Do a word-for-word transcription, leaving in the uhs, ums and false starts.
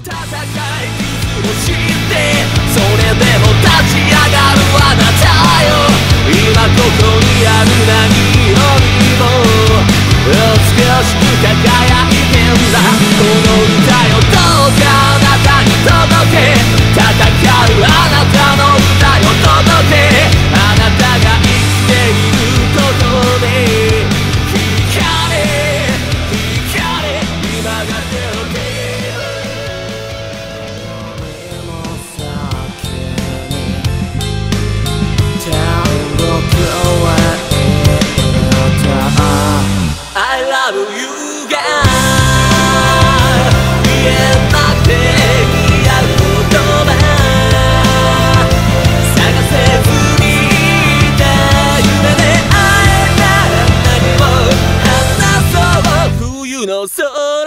戦い傷を知ってそれでも立ち上がるあなたよ今ここにある何よりも美しく輝いてんだこの歌よどうかあなたに届け戦うあなたの歌よ届けあなたが生きていることで光れ光れ今が出てI love you が言えなくて似合う言葉探せずにいた夢で会えた何を話そう冬の空